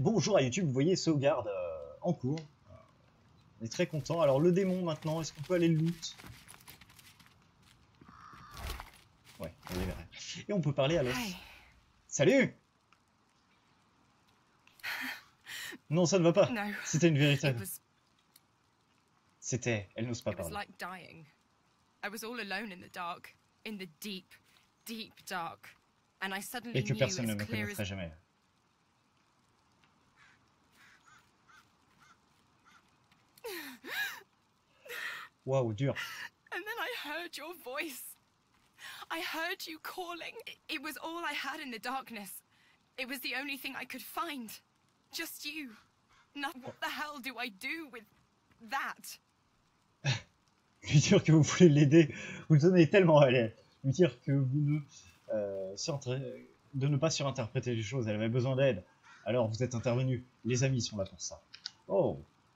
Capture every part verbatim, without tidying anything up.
bonjour à YouTube, vous voyez sauvegarde euh, en cours. On est très content. Alors le démon maintenant, est-ce qu'on peut aller le loot? Ouais, on y verra. Et on peut parler à l'os. Salut. Non, ça ne va pas. C'était une véritable. C'était, elle n'ose pas parler. Et que personne ne me connaîtrait jamais. Waouh, dur. And then I heard your voice. I heard you calling. It was all I had in the darkness. It was the only thing I could find. Just you. Now, what the hell do I do with that? Lui dire que vous voulez l'aider, vous le donnez tellement à l'aide. Lui dire que vous ne, euh, de ne pas surinterpréter les choses, elle avait besoin d'aide. Alors vous êtes intervenu. Les amis sont là pour ça. Oh.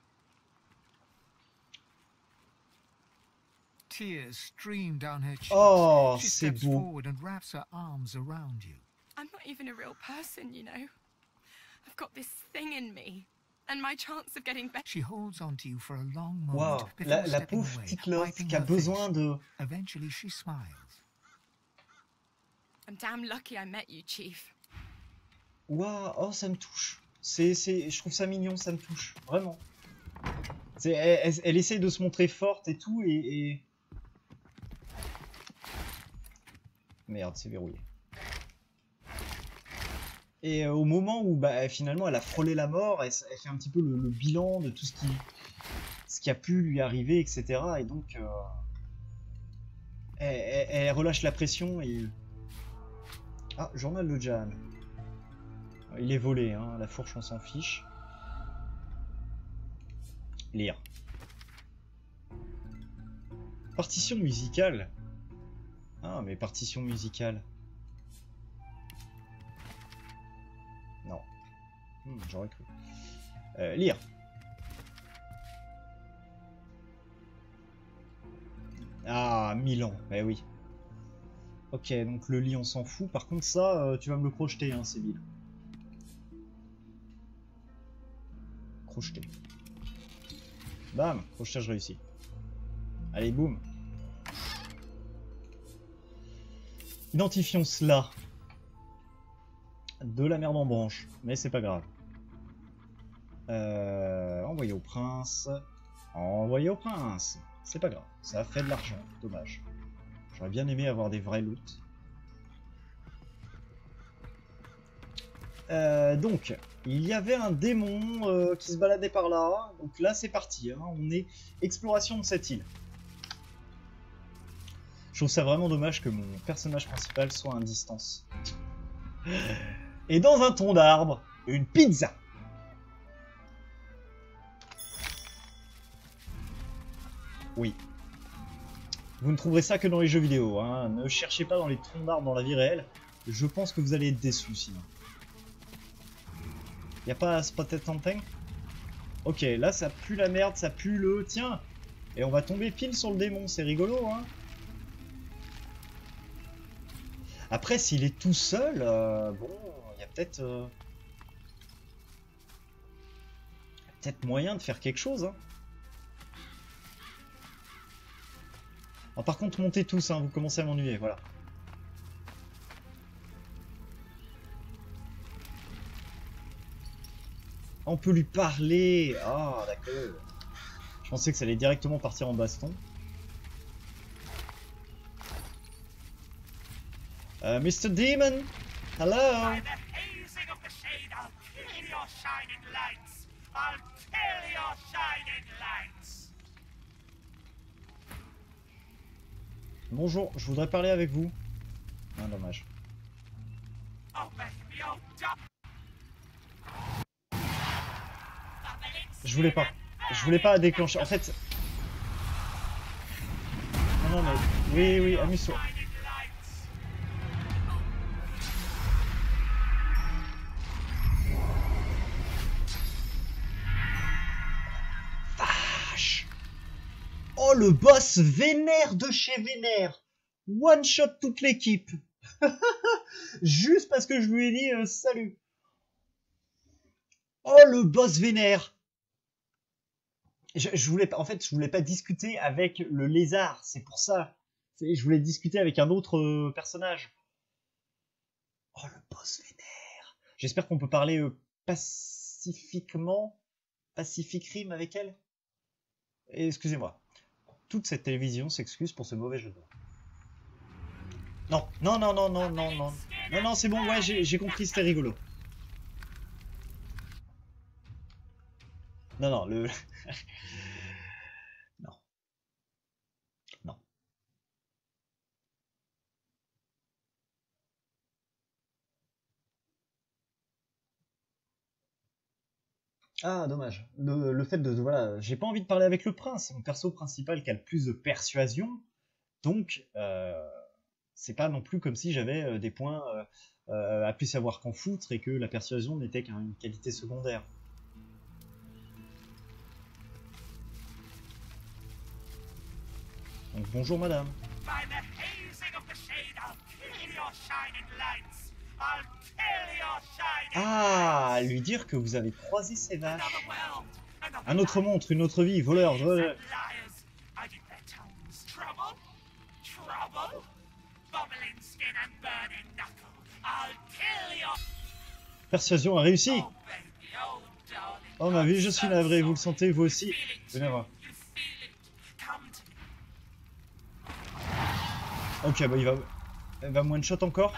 Tears stream down her cheeks. Oh, she c'est steps beau. forward and wraps her arms around you. I'm not even a real person, you know. I've got this thing in me, and my chance of getting better. She holds on to you for a long moment Wow, before la, la stepping pauvre away, petite Loth wiping qui a her besoin face. de... Eventually she smiles. I'm damn lucky I met you, Chief. Waouh, oh ça me touche. C'est, c'est, je trouve ça mignon, ça me touche, vraiment. C'est, elle, elle, elle essaie de se montrer forte et tout, et... et... Merde, c'est verrouillé. Et euh, au moment où bah, finalement elle a frôlé la mort, elle, elle fait un petit peu le, le bilan de tout ce qui, ce qui a pu lui arriver, et cetera. Et donc, euh, elle, elle, elle relâche la pression et... Ah, journal de Jan. Il est volé, hein, la fourche on s'en fiche. Lire. Partition musicale. Ah, mais partition musicale. Non. Hmm, j'aurais cru. Euh, lire. Ah, Milan. Eh oui. Ok, donc le lit, on s'en fout. Par contre, ça, euh, tu vas me le crocheter, hein, Sébille. Crocheter. Bam, crochetage réussi. Allez, boum. Identifions cela. De la merde en branche, mais c'est pas grave. Euh, envoyé au prince. Envoyé au prince. C'est pas grave, ça a fait de l'argent, dommage. J'aurais bien aimé avoir des vrais loot. Euh, donc, il y avait un démon euh, qui se baladait par là. Donc là, c'est parti. Hein. On est exploration de cette île. Je trouve ça vraiment dommage que mon personnage principal soit à distance. Et dans un tronc d'arbre, une pizza. Oui. Vous ne trouverez ça que dans les jeux vidéo. Hein. Ne cherchez pas dans les troncs d'arbres dans la vie réelle. Je pense que vous allez être déçus sinon. Y'a pas Spotted Something? Ok, là ça pue la merde, ça pue le... Tiens. Et on va tomber pile sur le démon, c'est rigolo, hein. Après, s'il est tout seul, euh, bon, il y a peut-être... Euh, peut-être moyen de faire quelque chose, hein. Alors, par contre, montez tous, hein, vous commencez à m'ennuyer, voilà. On peut lui parler. Ah, d'accord. Je pensais que ça allait directement partir en baston. Uh, Mister Demon, hello. Bonjour, je voudrais parler avec vous. Ah, dommage. Je voulais pas. Je voulais pas déclencher. En fait... Non, non, mais... Oui, oui, amuse-toi. Vache. Oh, le boss vénère de chez vénère. One shot toute l'équipe. Juste parce que je lui ai dit euh, salut. Oh, le boss vénère. Je, je voulais pas, en fait, je voulais pas discuter avec le lézard, c'est pour ça. Je voulais discuter avec un autre euh, personnage. Oh, le boss vénère. J'espère qu'on peut parler euh, pacifiquement, pacific rime avec elle. Et excusez-moi. Toute cette télévision s'excuse pour ce mauvais jeu de mots. Non, non, non, non, non, non, non. Non, non, c'est bon, ouais, j'ai compris, c'était rigolo. Non, non, le... non. Non. Ah, dommage. Le, le fait de, de voilà, j'ai pas envie de parler avec le prince, c'est mon perso principal qui a le plus de persuasion, donc euh, c'est pas non plus comme si j'avais euh, des points euh, euh, à plus savoir qu'en foutre et que la persuasion n'était qu'une qualité secondaire. Donc bonjour madame. Ah, lui dire que vous avez croisé ses vaches. Un autre montre, une autre vie, voleur, voleur. Persuasion a réussi. Oh ma vie, je suis navré, vous le sentez, vous aussi. Venez voir. Ok, bah il va... Il va me one-shot encore.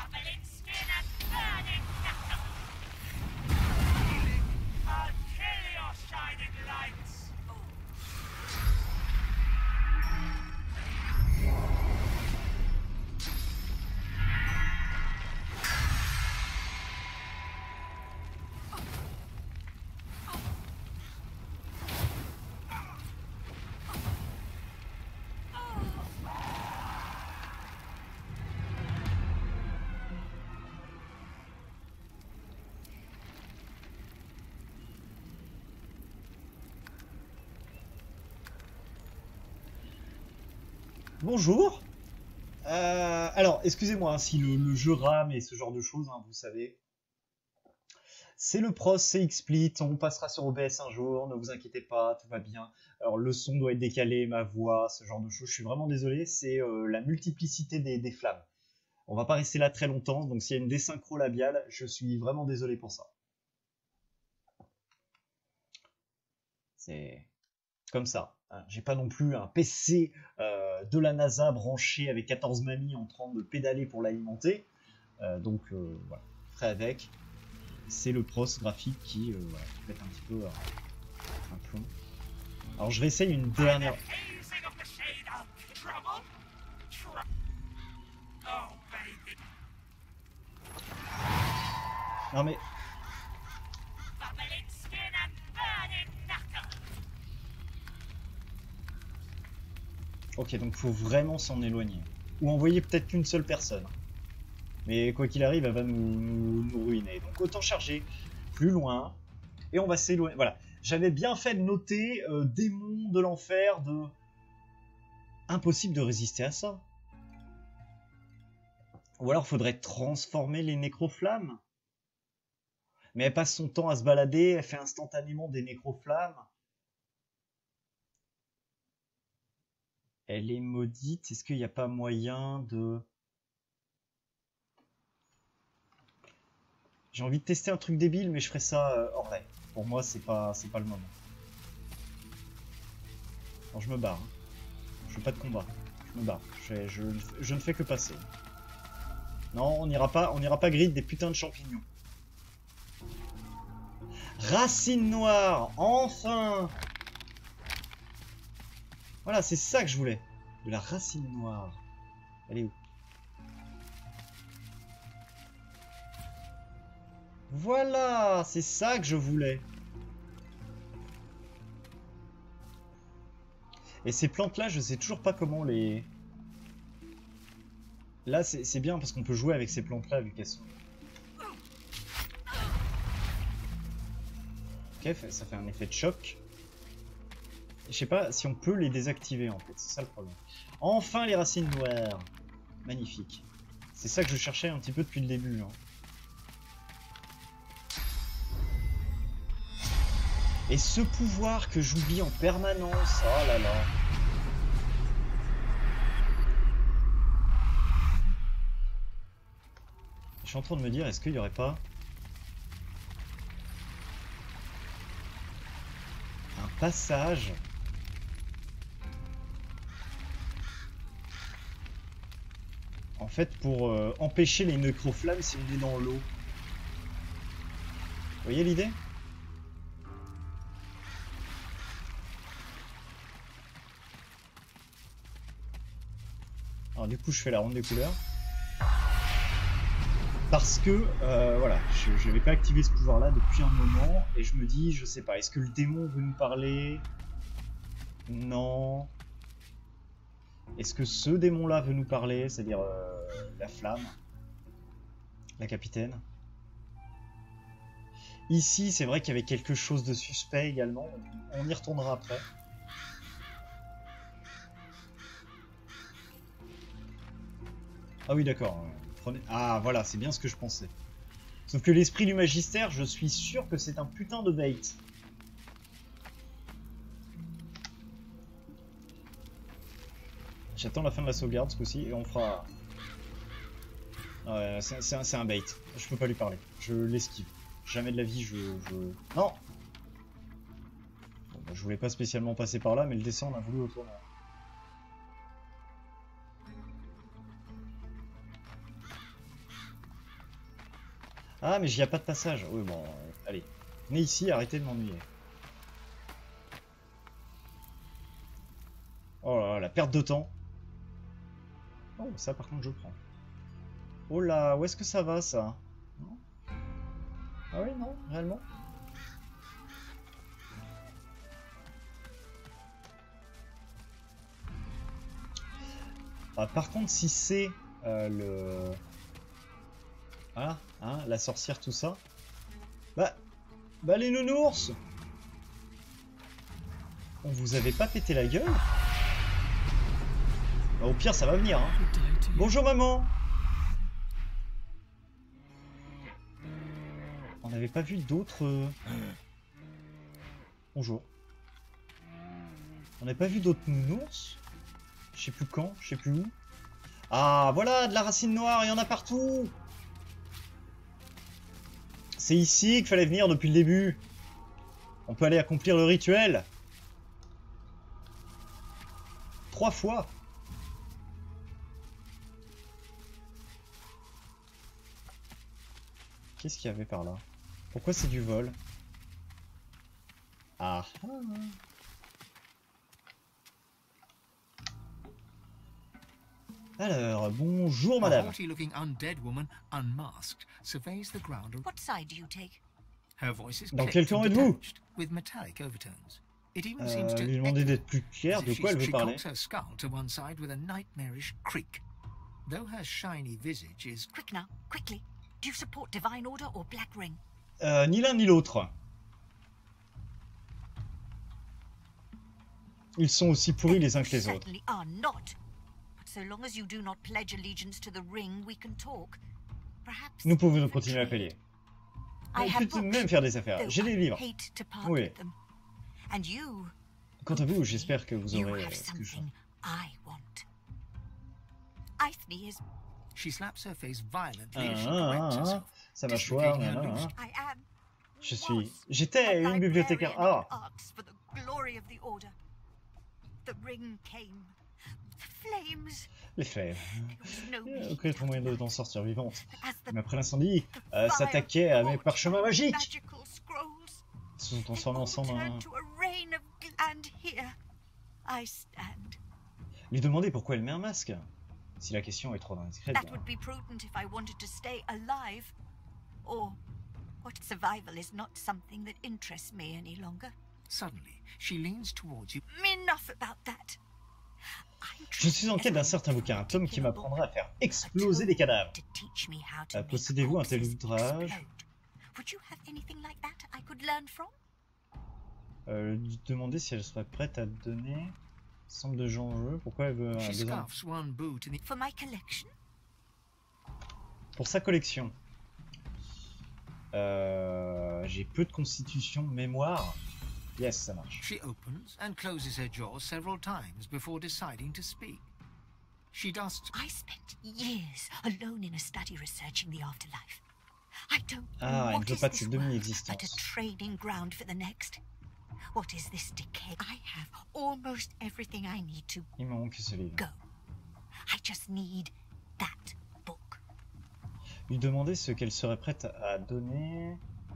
Bonjour. Euh, alors, excusez-moi hein, si le, le jeu rame et ce genre de choses, hein, vous savez. C'est le pros, c'est XSplit, on passera sur O B S un jour, ne vous inquiétez pas, tout va bien. Alors le son doit être décalé, ma voix, ce genre de choses, je suis vraiment désolé, c'est euh, la multiplicité des, des flammes. On va pas rester là très longtemps, donc s'il y a une désynchro labiale, je suis vraiment désolé pour ça. C'est comme ça. Hein. J'ai pas non plus un P C euh, de la NASA branché avec quatorze mamies en train de pédaler pour l'alimenter. Euh, donc euh, voilà, frais avec. C'est le pros graphique qui euh, voilà, pète un petit peu euh, un plomb. Alors je réessaye une dernière... Non mais... Ok, donc faut vraiment s'en éloigner. Ou envoyer peut-être qu'une seule personne. Mais quoi qu'il arrive, elle va nous, nous, nous ruiner. Donc autant charger plus loin. Et on va s'éloigner. Voilà. J'avais bien fait de noter euh, démon de l'enfer de... Impossible de résister à ça. Ou alors faudrait transformer les nécroflammes. Mais elle passe son temps à se balader, elle fait instantanément des nécroflammes. Elle est maudite. Est-ce qu'il n'y a pas moyen de... J'ai envie de tester un truc débile, mais je ferai ça euh, hors live. Pour moi, c'est pas, c'est pas le moment. Bon, je me barre. Hein. Je veux pas de combat. Je me barre. Je, je, je ne fais que passer. Non, on n'ira pas, on n'ira pas griller des putains de champignons. Racine noire, enfin. Voilà, c'est ça que je voulais. De la racine noire. Elle est où? Voilà, c'est ça que je voulais. Et ces plantes-là, je sais toujours pas comment les... Là, c'est bien parce qu'on peut jouer avec ces plantes-là vu qu'elles sont... Ok, ça fait un effet de choc. Je sais pas si on peut les désactiver en fait, c'est ça le problème. Enfin les racines noires. Magnifique. C'est ça que je cherchais un petit peu depuis le début. Hein. Et ce pouvoir que j'oublie en permanence, oh là là. Je suis en train de me dire, est-ce qu'il n'y aurait pas un passage en fait pour euh, empêcher les nécroflammes si on est dans l'eau. Vous voyez l'idée? Alors du coup je fais la ronde des couleurs. Parce que, euh, voilà, je n'avais pas activé ce pouvoir-là depuis un moment, et je me dis, je sais pas, est-ce que le démon veut nous parler? Non. Est-ce que ce démon-là veut nous parler, c'est-à-dire euh, la flamme, la capitaine? Ici, c'est vrai qu'il y avait quelque chose de suspect également, on y retournera après. Ah oui, d'accord. Ah voilà, c'est bien ce que je pensais. Sauf que l'esprit du magistère, je suis sûr que c'est un putain de bait. J'attends la fin de la sauvegarde ce coup-ci et on fera... Ouais, c'est un, un bait. Je peux pas lui parler. Je l'esquive. Jamais de la vie je... je... Non bon, bah, je voulais pas spécialement passer par là, mais le dessin on a voulu autour. Ah mais j'y a pas de passage. Oui bon, euh, allez. Venez ici, arrêtez de m'ennuyer. Oh là là, la perte de temps. Oh ça par contre je prends. Oh là, où est-ce que ça va ça? Non? Ah oui non, réellement? Ah, par contre si c'est euh, le... Ah, hein, la sorcière, tout ça. Bah, bah les nounours, on vous avait pas pété la gueule? Bah, au pire, ça va venir. Hein. Bonjour maman. On n'avait pas vu d'autres. Bonjour. On n'avait pas vu d'autres nounours. Je sais plus quand, je sais plus où. Ah, voilà, de la racine noire, il y en a partout. C'est ici qu'il fallait venir depuis le début. On peut aller accomplir le rituel. Trois fois. Qu'est-ce qu'il y avait par là? Pourquoi c'est du vol? Ah. Alors, bonjour madame. A haughty-looking undead woman, unmasked, surveys the ground. What side do you take? Her voice is Dans clipped quel camp and êtes-vous? detached, with metallic overtones. It even Euh, seems to lui demander d'être plus clair, as de if quoi she- elle veut she parler. cocks her skull to one side with a nightmarish creak. Though her shiny visage is Quick now, quickly. Do you support Divine Order or Black Ring? Euh, ni l'un ni l'autre. Ils sont aussi pourris les uns que les autres. Certainly are not. But so long as you do not pledge allegiance to the Ring, we can talk. Perhaps Nous pouvons continuer à payer. I On have peut books, même faire des affaires. though J'ai des I livres. hate to part Oui. with them. And you, Quant à vous, j'espère que vous you aurez have euh, ce que je... something I want. Aithne is. she slaps her face violently Ah, as she ah, corrects ah, herself, sa mâchoire, dislocating her ah, ah, loose. ah. I am. Je suis... was J'étais a une bibliothécaire. librarian Ah, in Arx for the glory of the Order. The Ring came. The flames. les flammes. There was no Il y a need aucun to moyen de- avoid d'en sortir vivante. As the Mais après l'incendie, euh, s'attaquait à mes parchemins magiques. magical scrolls, Ils se sont they transformés all ensemble en... turned to a rain of gl- and here I stand. Lui demander pourquoi elle met un masque. Si la question est trop indiscrète. That would be prudent if I wanted to stay alive. Or what survival is not something that interests me any longer. Suddenly, she leans towards you. Enough about that. I'm Je suis en treating quête d'un as certain my bouquin, un tome qui particular m'apprendra à book, faire a exploser tome des cadavres. to teach me how to Euh, make possédez-vous un tel corpses ouvrage? explode. Would you have anything like that I could learn from? Euh, lui demander si elle serait prête à donner ensemble de gens en jeu. Pourquoi elle veut un She besoin scuffs one boot in the For my collection? pour sa collection. Euh, J'ai peu de constitution, de mémoire. Yes, ça marche. She opens and closes her jaw several times before deciding to speak. She dusts. I spent years alone in a study researching the afterlife. I don't Ah, know elle ne what veut is pas de this cette world demi-existence. but a training ground for the next. What is this decay? I have almost everything I need to Il me manque ce livre. go. I just need that book. Lui demander ce qu'elle serait prête à donner.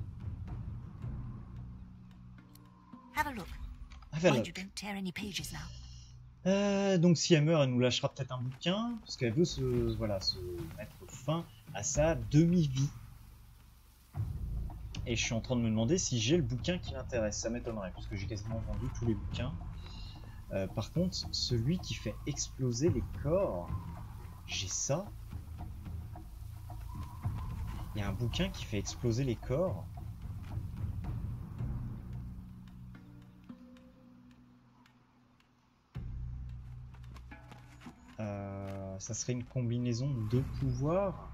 Have a look. Have a Mind you look. don't tear any pages now. Euh, donc si elle meurt, elle nous lâchera peut-être un bouquin, parce qu'elle veut se, voilà, se mettre fin à sa demi-vie. Et je suis en train de me demander si j'ai le bouquin qui l'intéresse. Ça m'étonnerait, parce que j'ai quasiment vendu tous les bouquins. Euh, par contre, celui qui fait exploser les corps, j'ai ça. Il y a un bouquin qui fait exploser les corps. Euh, ça serait une combinaison de pouvoirs.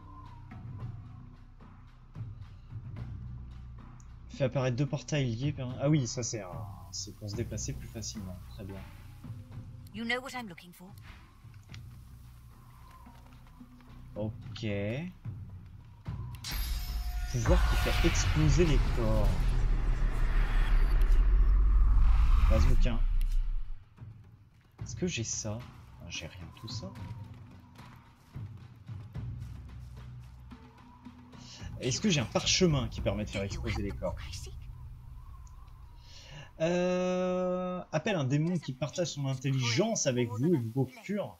Fait apparaître deux portails liés par... Ah oui, ça c'est un... c'est pour se déplacer plus facilement. Très bien. You know what I'm looking for. Ok. Pouvoir qui fait exploser les corps. Base bouquin. Est-ce que j'ai ça? J'ai rien de tout ça. Est-ce que j'ai un parchemin qui permet de faire exploser les corps? euh... Appelle un démon qui partage son intelligence avec vous et vous procure.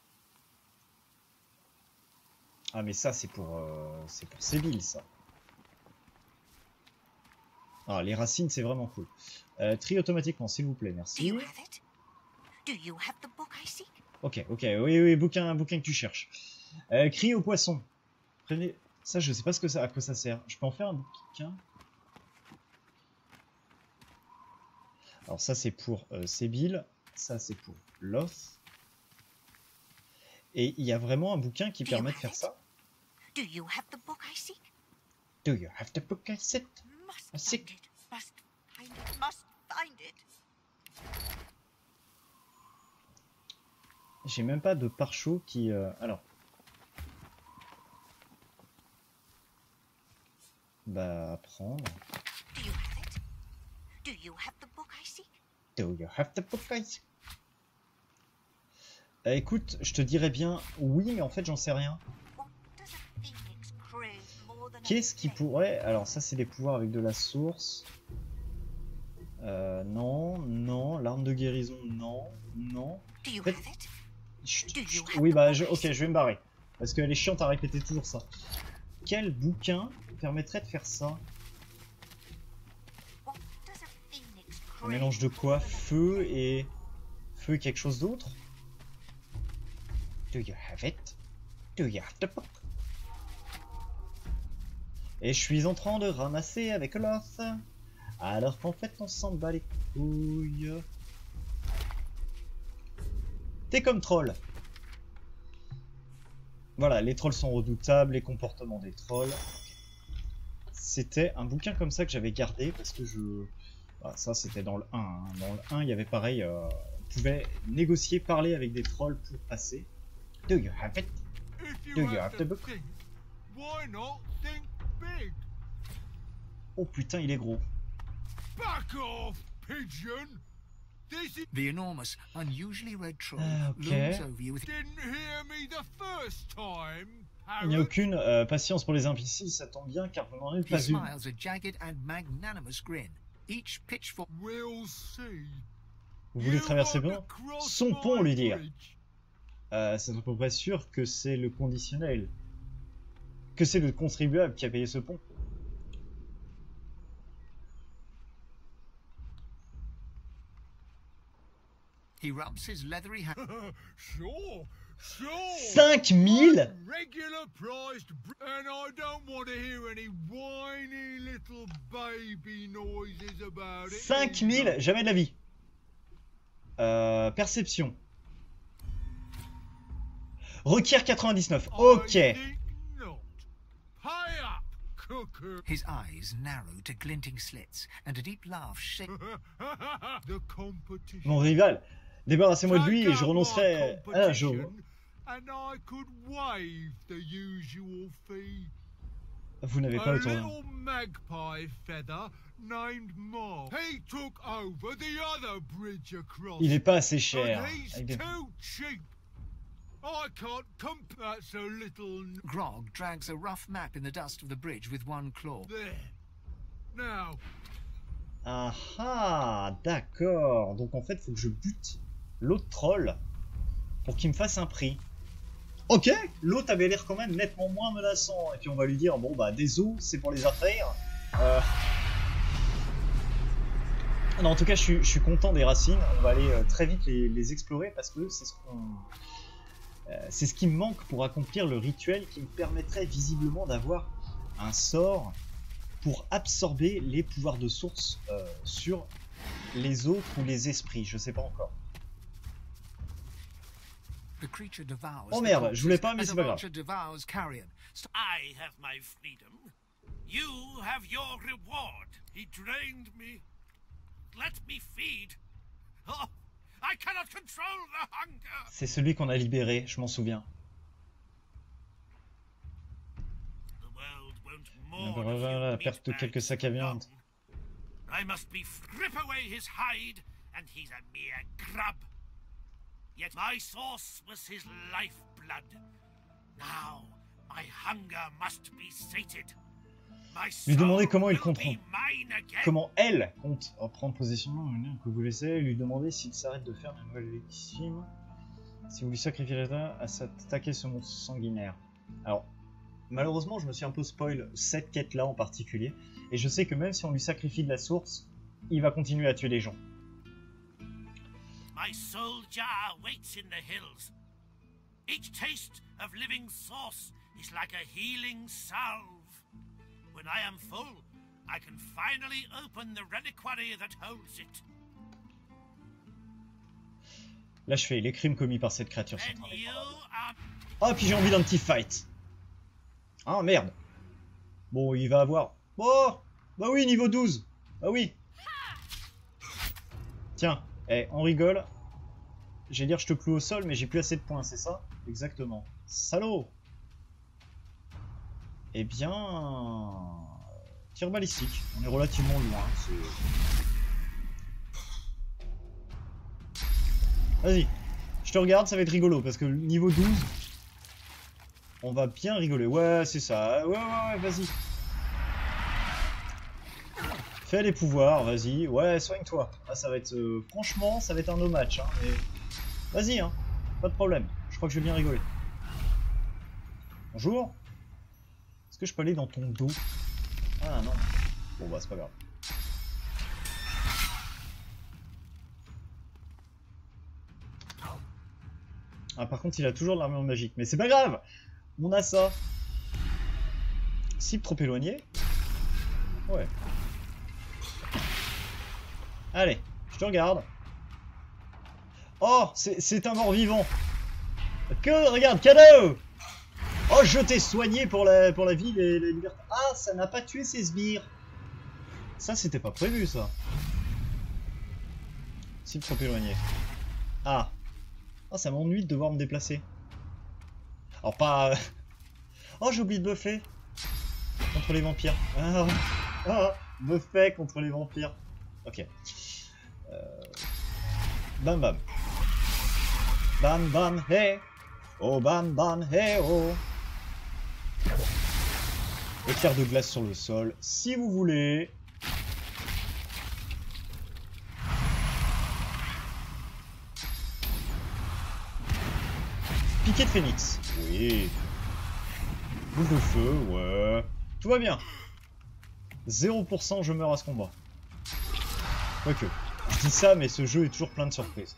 Ah mais ça c'est pour euh... c'est pour Séville ça. Ah les racines c'est vraiment cool. Euh, tri automatiquement s'il vous plaît, merci. Ok, ok, oui, oui, bouquin, bouquin que tu cherches. Euh, cri au poisson. Prenez... Ça, je sais pas ce que ça, à quoi ça sert. Je peux en faire un bouquin. Alors ça, c'est pour euh, Séville. Ça, c'est pour Loth. Et il y a vraiment un bouquin qui permet de faire ça. Do you have the book I seek? Do you have the book I seek? Must I seek. find it. Must find it. Must find it. J'ai même pas de pare-chaud qui... Euh... Alors. Bah, apprendre. Do you have it? Do you have the book I seek? Do you have the book I seek? Euh, écoute, je te dirais bien oui, mais en fait, j'en sais rien. What does a phoenix crave more than a Qu'est-ce qui flame? pourrait... Alors, ça, c'est des pouvoirs avec de la source. Euh, non, non. L'arme de guérison, non, non. Do you En fait, have it? Chut, Do you chut, have oui, the bah, book je, I ok, seek? je vais me barrer. Parce qu'elle est chiante à répéter toujours ça. Quel bouquin permettrait de faire ça? What does a phoenix Un crave mélange de quoi? more than a Feu flame? et... Feu et quelque chose d'autre? Do you have it? Do you have the book? Et je suis en train de ramasser avec Loth. Alors qu'en fait, on s'en bat les couilles. T'es comme troll. Voilà, les trolls sont redoutables, les comportements des trolls. C'était un bouquin comme ça que j'avais gardé parce que je... Voilà, ça c'était dans le un. Hein. Dans le un, il y avait pareil, euh, on pouvait négocier, parler avec des trolls pour passer. Do you have it? Do you have the book? Why not think big? Oh putain, il est gros. Back off, pigeon! This is... The enormous, unusually red troll Ah, ok. looms over you with Didn't hear me the first time, Il n'y a parrot. aucune euh, patience pour les imbéciles, ça tombe bien car vous n'en avez He pas une. smiles a jagged and magnanimous grin. Each pitchfork We'll see. Vous voulez You traverser want le to pont? cross Son pont, my lui dire. bridge? Euh, c'est à peu près sûr que c'est le conditionnel. Que c'est le contribuable qui a payé ce pont. he rubs his leathery hand. Sure, sure. cinq mille? Regular priced, br- and I don't want to hear any whiny little baby noises about it. cinq mille? Jamais de la vie. Euh, perception. Requiert quatre-vingt-dix-neuf. Ok. I think not. Pay up, took her. His eyes narrow to glinting slits, and a deep laugh shakes. The competition. Mon rival, débarrassez-moi de lui et Take je out renoncerai my à la joue. competition, and I could waive the usual fee. Vous n'avez pas A le tour. little magpie feather named Mark. He took over the other bridge across. Il est pas assez cher. And he's Il est- too cheap. I can't comp. That's a little. n- Grog drags a rough map in the dust of the bridge with one claw. There. Now, Ah ah, d'accord. Donc en fait, faut que je bute l'autre troll pour qu'il me fasse un prix. Ok, l'autre avait l'air quand même nettement moins menaçant. Et puis on va lui dire, bon bah des os, c'est pour les affaires. Euh... Non, en tout cas, je suis, je suis content des racines. On va aller euh, très vite les, les explorer parce que c'est ce qu'on... euh, c'est ce qui me manque pour accomplir le rituel qui me permettrait visiblement d'avoir un sort pour absorber les pouvoirs de source euh, sur les autres ou les esprits. Je sais pas encore. The creature devours Oh the merde, corpses je voulais pas, mais as c'est a pas grave. vulture devours carrion. St- I have my freedom. You have your reward. He drained me. Let me feed. Oh, I cannot control the hunger. C'est celui qu'on a libéré, je m'en souviens. The world won't Ah, mourn bah, a few voilà, la perte de meat quelques bags sacs à viande. long. I must be rip away his hide, and he's a mere grub. Yet my source was his lifeblood. Now my hunger must be sated. My Lui demander soul comment il will compte be mine again. Comment elle compte reprendre possession que vous laissez, lui demander s'il s'arrête de faire de nouvelles victimes, si vous lui sacrifiez l'état à s'attaquer ce monstre sanguinaire. Alors, malheureusement, je me suis un peu spoil cette quête-là en particulier, et je sais que même si on lui sacrifie de la source, il va continuer à tuer les gens. My soul jar waits in the hills. Each taste of living source is like a healing salve. When I am full, I can finally open the reliquary that holds it. Là, je fais les crimes commis par cette créature sont Then you indépendants. are Ah, puis j'ai envie d'un petit fight. Ah, merde. Bon, il va avoir... Oh, bah oui, niveau douze. Bah oui. Tiens, eh, on rigole. J'allais dire je te cloue au sol, mais j'ai plus assez de points, c'est ça? Exactement. Salaud. Eh bien... Tir balistique. On est relativement loin. Vas-y. Je te regarde, ça va être rigolo, parce que niveau douze... On va bien rigoler. Ouais, c'est ça. Ouais, ouais, ouais, vas-y. Fais les pouvoirs, vas-y. Ouais, soigne-toi. Ah, ça va être... Euh, franchement, ça va être un no match. Hein, mais... Vas-y, hein. Pas de problème. Je crois que je vais bien rigoler. Bonjour. Est-ce que je peux aller dans ton dos? Ah, non. Bon, bah, c'est pas grave. Ah, par contre, il a toujours de l'armure magique. Mais c'est pas grave. On a ça. Cible trop éloigné. Ouais. Allez, je te regarde. Oh, c'est un mort-vivant. Que, regarde, cadeau. Oh, je t'ai soigné pour la, pour la vie et la liberté. Ah, ça n'a pas tué ses sbires. Ça, c'était pas prévu, ça. Cible trop éloigné. Ah. Ah, ça m'ennuie de devoir me déplacer. Alors, pas... Oh, j'ai oublié de buffer. Contre les vampires. Ah, ah, buffer contre les vampires. Ok. Euh... Bam bam. Bam bam hey. Oh bam bam hey oh. Éclair de glace sur le sol, si vous voulez. Piquet de phénix. Oui. Boule de feu, ouais. Tout va bien. zéro pour cent je meurs à ce combat. Quoique. Je dis ça, mais ce jeu est toujours plein de surprises.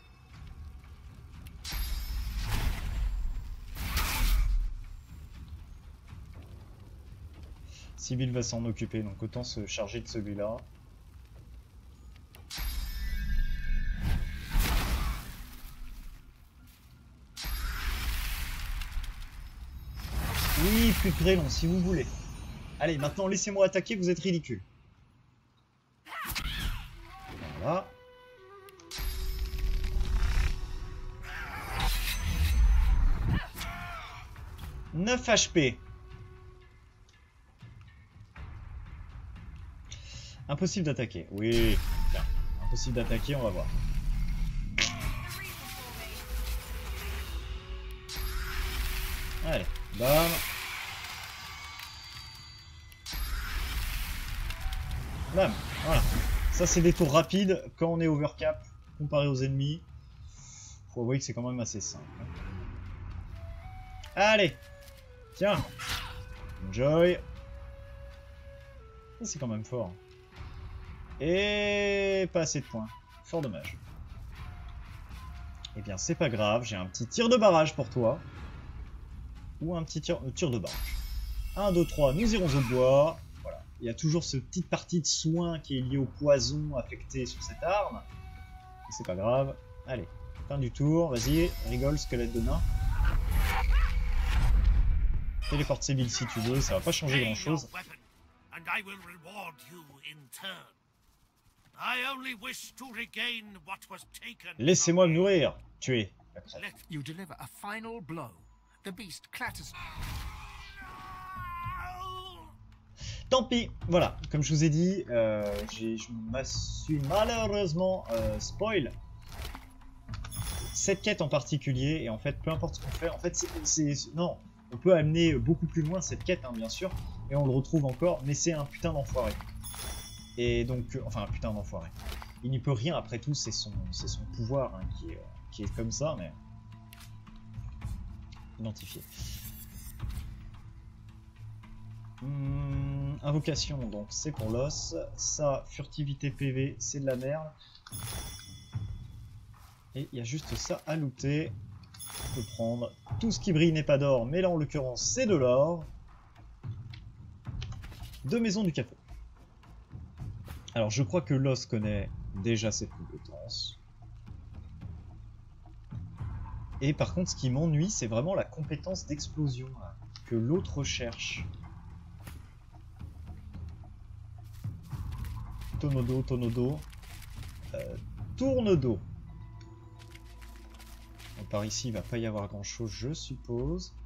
Sibyl va s'en occuper, donc autant se charger de celui-là. Oui, plus de grêlons, si vous voulez. Allez, maintenant laissez-moi attaquer, vous êtes ridicule. Voilà. neuf H P. Impossible d'attaquer. Oui. Bien. Impossible d'attaquer, on va voir. Allez. Bam. Bam. Voilà. Ça, c'est des tours rapides quand on est overcap comparé aux ennemis. Faut avouer que c'est quand même assez simple. Allez. Tiens. Enjoy. C'est quand même fort. Et pas assez de points. Fort dommage. Eh bien, c'est pas grave. J'ai un petit tir de barrage pour toi. Ou un petit tir, euh, tir de barrage. un, deux, trois. Nous irons au bois. Voilà. Il y a toujours cette petite partie de soin qui est liée au poison affecté sur cette arme. C'est pas grave. Allez. Fin du tour. Vas-y. Rigole, squelette de nain. Téléporte Séville si tu veux, ça va pas changer grand chose. Laissez-moi me nourrir, tuer. You deliver a final blow. The beast clatters. Tant pis, voilà, comme je vous ai dit, euh, je me suis malheureusement euh, spoil cette quête en particulier, et en fait, peu importe ce qu'on fait, en fait, c'est... Non, on peut amener beaucoup plus loin cette quête, hein, bien sûr, et on le retrouve encore, mais c'est un putain d'enfoiré. Et donc, euh, enfin, un putain d'enfoiré. Il n'y peut rien, après tout, c'est son, c'est son pouvoir hein, qui, est, qui est comme ça, mais... Identifié. Hum, invocation, donc c'est pour l'os. Ça, furtivité P V, c'est de la merde. Et il y a juste ça à looter. On peut prendre tout ce qui brille n'est pas d'or, mais là en l'occurrence c'est de l'or. Deux maisons du capot. Alors je crois que l'os connaît déjà cette compétence. Et par contre ce qui m'ennuie c'est vraiment la compétence d'explosion hein, que l'autre cherche. Tonneau d'eau, tonneau d'eau. Euh, tourne d'eau. Par ici, il va pas y avoir grand chose, je suppose.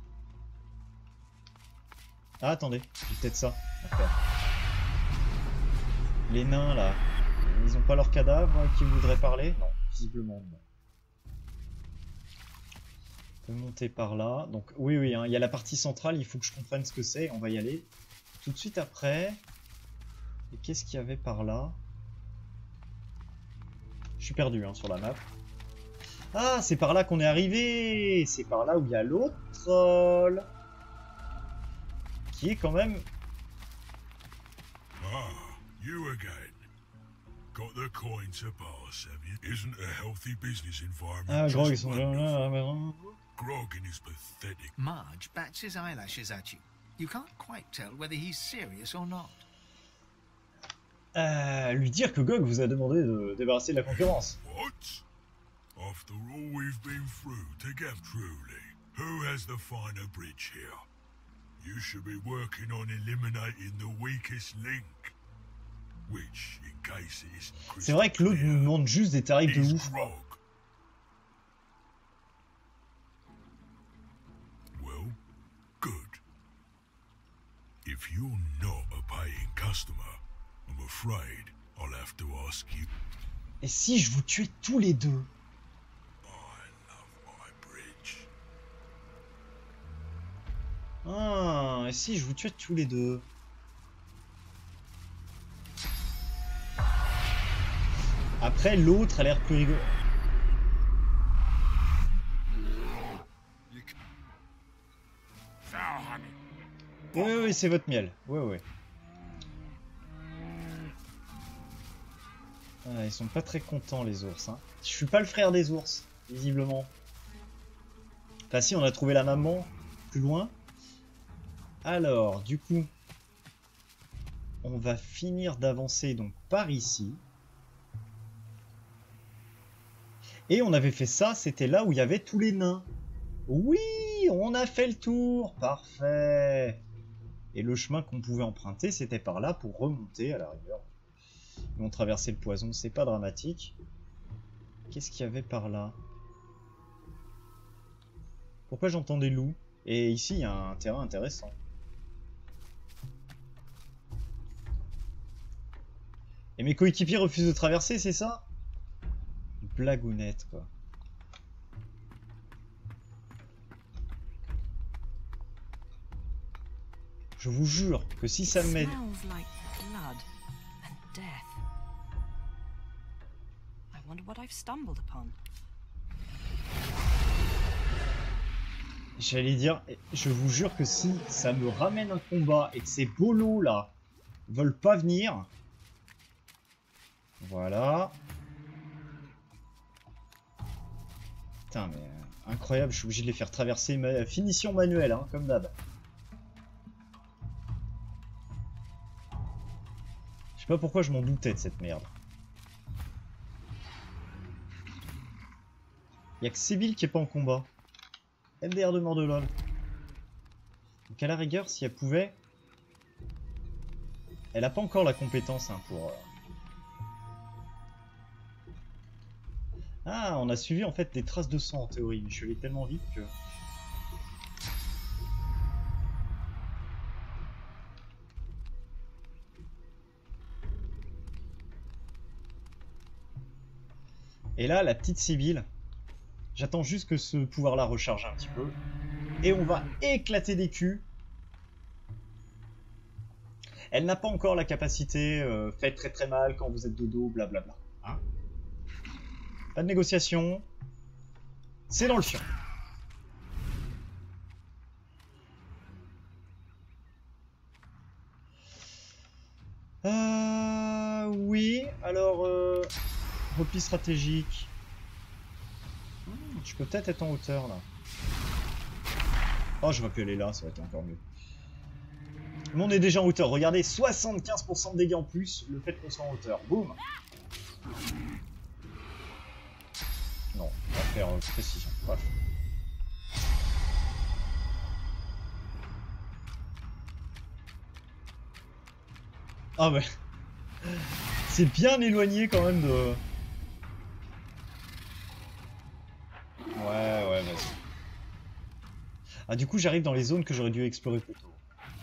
Ah, attendez, j'ai peut-être ça. Les nains là, ils ont pas leur cadavre qui voudraient parler? Non, visiblement non. On peut monter par là. Donc, oui, oui, hein, il y a la partie centrale, il faut que je comprenne ce que c'est. On va y aller tout de suite après. Et qu'est-ce qu'il y avait par là? Je suis perdu hein, sur la map. Ah, c'est par là qu'on est arrivé. C'est par là où il y a l'autre troll. Qui est quand même... Ah, you again. Got the coin to pass, have you? Isn't a healthy business environment. Ah, Grog, ils sont là, mais... Grog and his pathetic. Marge bats his eyelashes at you. You can't quite tell whether he's serious or not. Euh, lui dire que Gog vous a demandé de débarrasser de la concurrence. What? After all we've been through together, truly, who has the finer bridge here? You should be working on eliminating the weakest link. Which, in case it isn't crystal C'est vrai que l'autre nous demande juste des tarifs de ouf. Grog. Well, good. If you're not a paying customer, I'm afraid I'll have to ask you. Et si je vous tuais tous les deux? Ah, et si je vous tuais tous les deux? Après, l'autre a l'air plus rigolo. Oui, oui, oui, c'est votre miel. Oui, oui. Ah, ils sont pas très contents, les ours. Hein. Je suis pas le frère des ours, visiblement. Enfin, si, on a trouvé la maman plus loin. Alors, du coup, on va finir d'avancer donc par ici. Et on avait fait ça, c'était là où il y avait tous les nains. Oui, on a fait le tour, parfait. Et le chemin qu'on pouvait emprunter, c'était par là pour remonter à la rigueur. Ils vont traverser le poison, c'est pas dramatique. Qu'est-ce qu'il y avait par là? Pourquoi j'entends des loups? Et ici, il y a un terrain intéressant. Et mes coéquipiers refusent de traverser, c'est ça? Blagounette, quoi. Je vous jure que si ça me met... J'allais dire, je vous jure que si ça me ramène un combat et que ces bolos là veulent pas venir... Voilà. Putain, mais euh, incroyable, je suis obligé de les faire traverser. Ma... Finition manuelle, hein, comme d'hab. Je sais pas pourquoi je m'en doutais de cette merde. Y'a que Sibyl qui est pas en combat. M D R de mort de lol. Donc à la rigueur, si elle pouvait... Elle a pas encore la compétence hein, pour... Euh... Ah, on a suivi en fait des traces de sang en théorie, mais je suis allé tellement vite que... Et là, la petite Sibyl, j'attends juste que ce pouvoir-là recharge un petit peu. Et on va éclater des culs. Elle n'a pas encore la capacité, euh, faites très très mal quand vous êtes de dos, blablabla. Hein ? Pas de négociation. C'est dans le fion. Euh... Oui, alors... Euh... Repli stratégique. Hmm, je peux peut-être être en hauteur, là. Oh, j'aurais pu aller là, ça aurait été encore mieux. Mais on est déjà en hauteur. Regardez, soixante-quinze pour cent de dégâts en plus, le fait qu'on soit en hauteur. Boum. Non, on va faire euh, précision. Bref. Ah ouais. C'est bien éloigné quand même de... Ouais, ouais, vas-y. Ah, du coup, j'arrive dans les zones que j'aurais dû explorer plus tôt.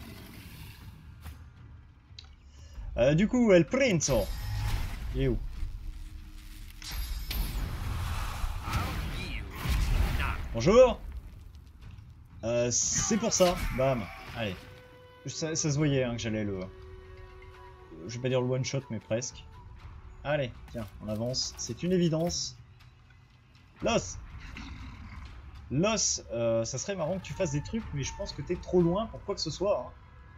Euh, du coup, El Prinzo. Il est où? Bonjour. Euh, c'est pour ça. Bam. Allez. Ça, ça se voyait hein, que j'allais le... Je vais pas dire le one shot, mais presque. Allez, tiens, on avance. C'est une évidence. Los. Los, euh, ça serait marrant que tu fasses des trucs, mais je pense que t'es trop loin pour quoi que ce soit. Hein.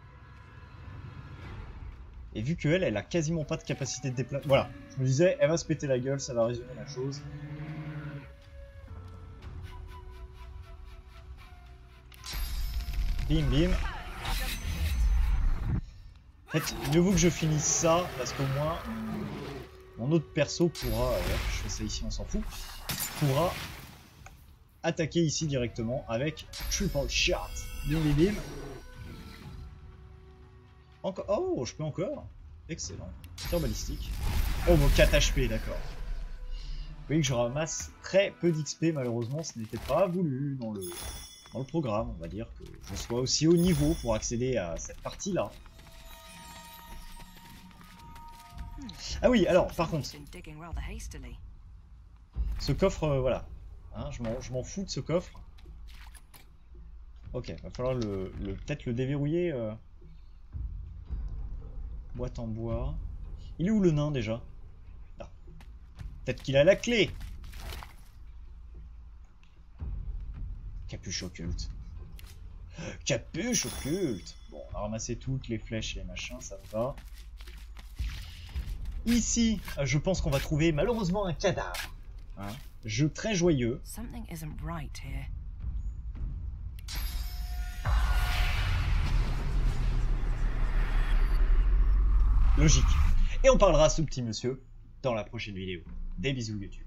Et vu qu'elle, elle a quasiment pas de capacité de déplacement. Voilà, je me disais, elle va se péter la gueule, ça va résumer la chose. Bim, bim. En fait, mieux vaut que je finisse ça, parce qu'au moins, mon autre perso pourra, ouais, je fais ça ici, on s'en fout, pourra attaquer ici directement avec triple shot. Bim, bim, bim. Encore, oh, je peux encore. Excellent. Tir balistique. Oh, bon, quatre H P, d'accord. Vous voyez que je ramasse très peu d'X P, malheureusement, ce n'était pas voulu dans le, dans le programme. On va dire que je sois aussi haut niveau pour accéder à cette partie-là. Ah oui, alors, par contre, ce coffre, euh, voilà, hein, je m'en fous de ce coffre. Ok, va falloir le, le peut-être le déverrouiller. Euh... Boîte en bois. Il est où le nain déjà? Là. Peut-être qu'il a la clé. Capuche occulte. Capuche occulte. Bon, on a ramassé toutes les flèches et les machins, ça me va. Ici, je pense qu'on va trouver malheureusement un cadavre. Hein, jeu très joyeux. Logique. Et on parlera à ce petit monsieur dans la prochaine vidéo. Des bisous YouTube.